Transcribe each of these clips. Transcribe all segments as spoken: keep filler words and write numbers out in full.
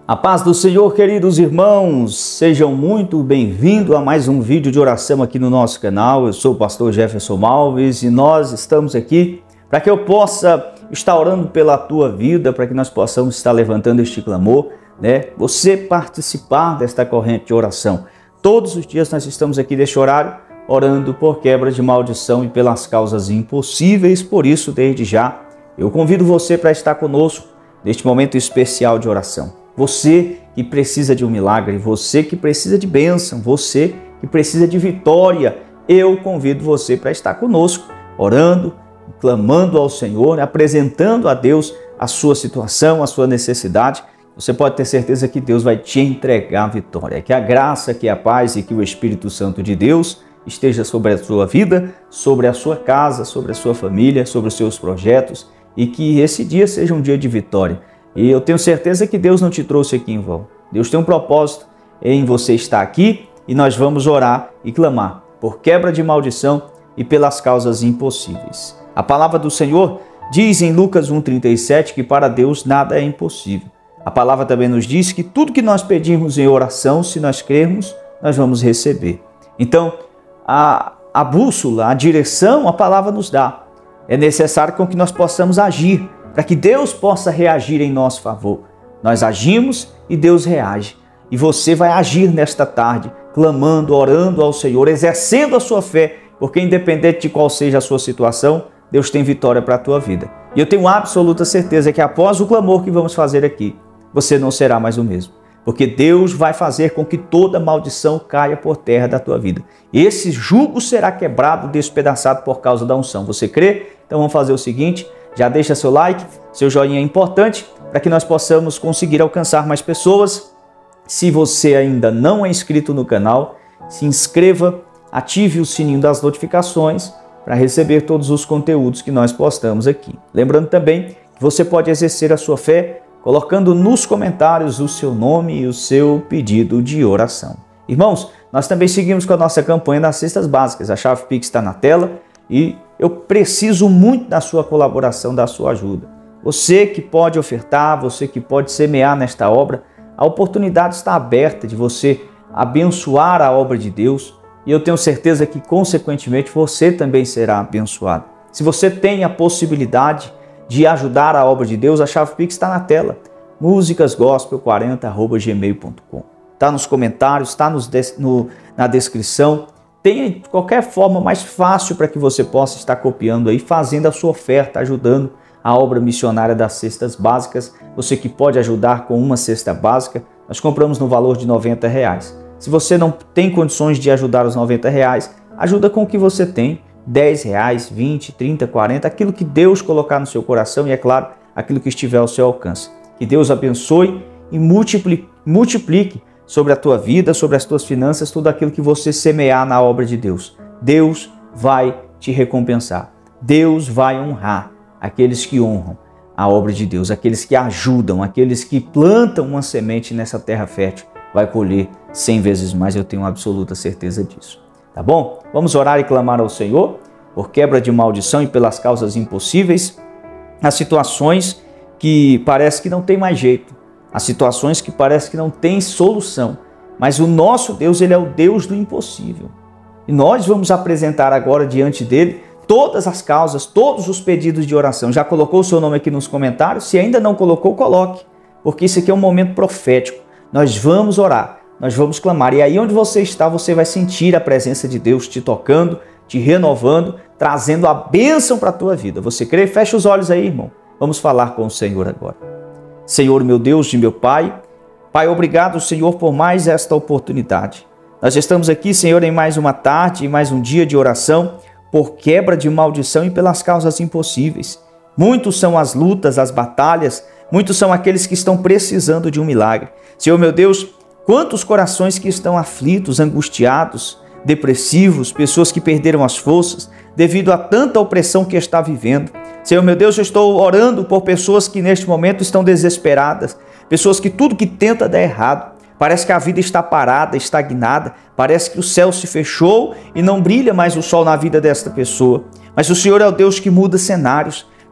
A paz do Senhor, queridos irmãos, sejam muito bem-vindos a mais um vídeo de oração aqui no nosso canal. Eu sou o pastor Jefferson Malves e nós estamos aqui para que eu possa estar orando pela tua vida, para que nós possamos estar levantando este clamor, né? Você participar desta corrente de oração. Todos os dias nós estamos aqui neste horário orando por quebra de maldição e pelas causas impossíveis. Por isso, desde já, eu convido você para estar conosco neste momento especial de oração. Você que precisa de um milagre, você que precisa de bênção, você que precisa de vitória, eu convido você para estar conosco, orando, clamando ao Senhor, apresentando a Deus a sua situação, a sua necessidade. Você pode ter certeza que Deus vai te entregar a vitória. Que a graça, que a paz e que o Espírito Santo de Deus esteja sobre a sua vida, sobre a sua casa, sobre a sua família, sobre os seus projetos e que esse dia seja um dia de vitória. E eu tenho certeza que Deus não te trouxe aqui em vão. Deus tem um propósito em você estar aqui e nós vamos orar e clamar por quebra de maldição e pelas causas impossíveis. A palavra do Senhor diz em Lucas um, trinta e sete que para Deus nada é impossível. A palavra também nos diz que tudo que nós pedirmos em oração, se nós crermos, nós vamos receber. Então, a, a bússola, a direção, a palavra nos dá. É necessário com que nós possamos agir, para que Deus possa reagir em nosso favor. Nós agimos e Deus reage. E você vai agir nesta tarde, clamando, orando ao Senhor, exercendo a sua fé, porque independente de qual seja a sua situação, Deus tem vitória para a tua vida. E eu tenho absoluta certeza que após o clamor que vamos fazer aqui, você não será mais o mesmo. Porque Deus vai fazer com que toda maldição caia por terra da tua vida. Esse jugo será quebrado, despedaçado por causa da unção. Você crê? Então vamos fazer o seguinte. Já deixa seu like, seu joinha é importante para que nós possamos conseguir alcançar mais pessoas. Se você ainda não é inscrito no canal, se inscreva, ative o sininho das notificações para receber todos os conteúdos que nós postamos aqui. Lembrando também que você pode exercer a sua fé colocando nos comentários o seu nome e o seu pedido de oração. Irmãos, nós também seguimos com a nossa campanha das cestas básicas. A chave Pix está na tela e eu preciso muito da sua colaboração, da sua ajuda. Você que pode ofertar, você que pode semear nesta obra, a oportunidade está aberta de você abençoar a obra de Deus e eu tenho certeza que, consequentemente, você também será abençoado. Se você tem a possibilidade de ajudar a obra de Deus, a chave Pix está na tela, músicas gospel quarenta arroba gmail ponto com. Está nos comentários, está nos no, na descrição. Tenha qualquer forma mais fácil para que você possa estar copiando aí, fazendo a sua oferta, ajudando a obra missionária das cestas básicas. Você que pode ajudar com uma cesta básica, nós compramos no valor de noventa reais. Se você não tem condições de ajudar os noventa reais, ajuda com o que você tem, dez reais, vinte, trinta, quarenta, aquilo que Deus colocar no seu coração e, é claro, aquilo que estiver ao seu alcance. Que Deus abençoe e multiplique, multiplique sobre a tua vida, sobre as tuas finanças, tudo aquilo que você semear na obra de Deus. Deus vai te recompensar. Deus vai honrar aqueles que honram a obra de Deus, aqueles que ajudam, aqueles que plantam uma semente nessa terra fértil, vai colher cem vezes mais, eu tenho absoluta certeza disso. Tá bom? Vamos orar e clamar ao Senhor por quebra de maldição e pelas causas impossíveis, as situações que parece que não tem mais jeito. As situações que parece que não tem solução, mas o nosso Deus, ele é o Deus do impossível. E nós vamos apresentar agora diante dele todas as causas, todos os pedidos de oração. Já colocou o seu nome aqui nos comentários? Se ainda não colocou, coloque, porque isso aqui é um momento profético. Nós vamos orar, nós vamos clamar. E aí onde você está, você vai sentir a presença de Deus te tocando, te renovando, trazendo a bênção para a tua vida. Você crê? Fecha os olhos aí, irmão. Vamos falar com o Senhor agora. Senhor, meu Deus e meu Pai, Pai, obrigado, Senhor, por mais esta oportunidade. Nós estamos aqui, Senhor, em mais uma tarde, em mais um dia de oração, por quebra de maldição e pelas causas impossíveis. Muitos são as lutas, as batalhas, muitos são aqueles que estão precisando de um milagre. Senhor, meu Deus, quantos corações que estão aflitos, angustiados, depressivos, pessoas que perderam as forças devido a tanta opressão que está vivendo. Senhor, meu Deus, eu estou orando por pessoas que neste momento estão desesperadas, pessoas que tudo que tenta dá errado. Parece que a vida está parada, estagnada, parece que o céu se fechou e não brilha mais o sol na vida desta pessoa. Mas o Senhor é o Deus que muda cenários.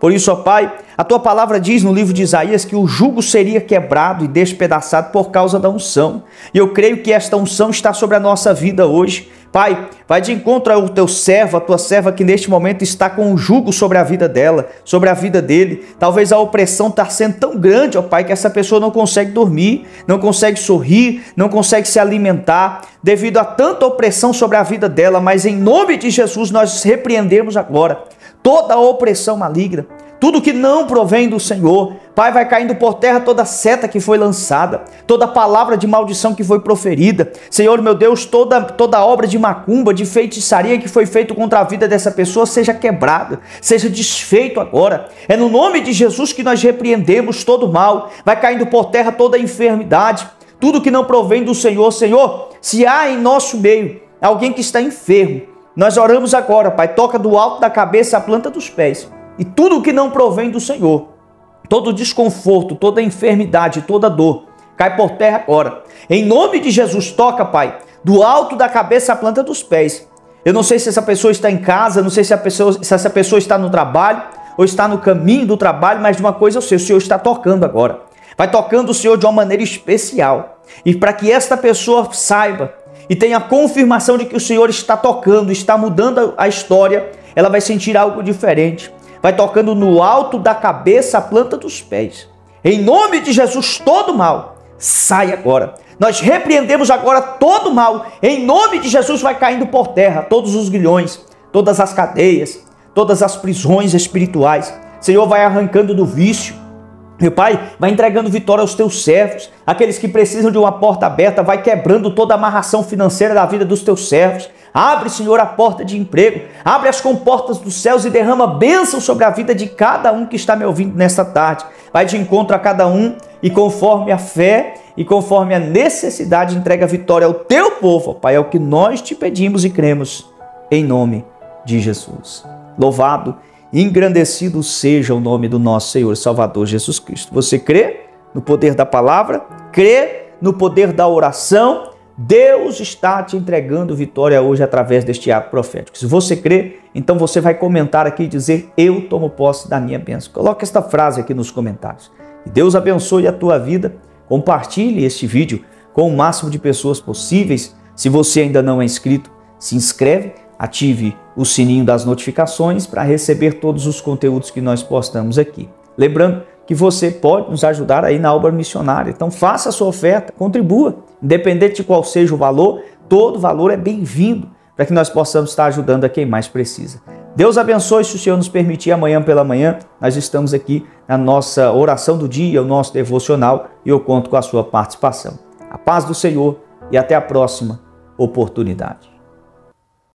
Por isso, ó Pai, a Tua palavra diz no livro de Isaías que o jugo seria quebrado e despedaçado por causa da unção. E eu creio que esta unção está sobre a nossa vida hoje. Pai, vai de encontro ao Teu servo, a Tua serva que neste momento está com o jugo sobre a vida dela, sobre a vida dele. Talvez a opressão está sendo tão grande, ó Pai, que essa pessoa não consegue dormir, não consegue sorrir, não consegue se alimentar, devido a tanta opressão sobre a vida dela. Mas em nome de Jesus nós repreendemos agora toda a opressão maligna, tudo que não provém do Senhor. Pai, vai caindo por terra toda seta que foi lançada, toda palavra de maldição que foi proferida. Senhor, meu Deus, toda, toda obra de macumba, de feitiçaria que foi feita contra a vida dessa pessoa seja quebrada, seja desfeito agora. É no nome de Jesus que nós repreendemos todo o mal. Vai caindo por terra toda enfermidade, tudo que não provém do Senhor. Senhor, se há em nosso meio alguém que está enfermo, nós oramos agora, Pai, toca do alto da cabeça à planta dos pés. E tudo que não provém do Senhor, todo desconforto, toda enfermidade, toda dor, cai por terra agora. Em nome de Jesus, toca, Pai, do alto da cabeça à planta dos pés. Eu não sei se essa pessoa está em casa, não sei se, a pessoa, se essa pessoa está no trabalho ou está no caminho do trabalho, mas de uma coisa eu sei, o Senhor está tocando agora. Vai tocando o Senhor de uma maneira especial. E para que esta pessoa saiba e tenha a confirmação de que o Senhor está tocando, está mudando a história, ela vai sentir algo diferente. Vai tocando no alto da cabeça à planta dos pés. Em nome de Jesus, todo mal sai agora. Nós repreendemos agora todo mal. Em nome de Jesus vai caindo por terra todos os grilhões, todas as cadeias, todas as prisões espirituais. Senhor, vai arrancando do vício. Meu Pai, vai entregando vitória aos teus servos, aqueles que precisam de uma porta aberta, vai quebrando toda a amarração financeira da vida dos teus servos. Abre, Senhor, a porta de emprego, abre as comportas dos céus e derrama bênção sobre a vida de cada um que está me ouvindo nesta tarde. Vai de encontro a cada um e conforme a fé e conforme a necessidade, entrega a vitória ao teu povo, Pai. É o que nós te pedimos e cremos, em nome de Jesus. Louvado e engrandecido seja o nome do nosso Senhor e Salvador Jesus Cristo. Você crê no poder da palavra? Crê no poder da oração? Deus está te entregando vitória hoje através deste ato profético. Se você crê, então você vai comentar aqui e dizer: eu tomo posse da minha bênção. Coloque esta frase aqui nos comentários. E Deus abençoe a tua vida. Compartilhe este vídeo com o máximo de pessoas possíveis. Se você ainda não é inscrito, se inscreve, ative o sininho das notificações para receber todos os conteúdos que nós postamos aqui. Lembrando que você pode nos ajudar aí na obra missionária. Então faça a sua oferta, contribua. Independente de qual seja o valor, todo valor é bem-vindo para que nós possamos estar ajudando a quem mais precisa. Deus abençoe. Se o Senhor nos permitir, amanhã pela manhã nós estamos aqui na nossa oração do dia, o nosso devocional, e eu conto com a sua participação. A paz do Senhor e até a próxima oportunidade.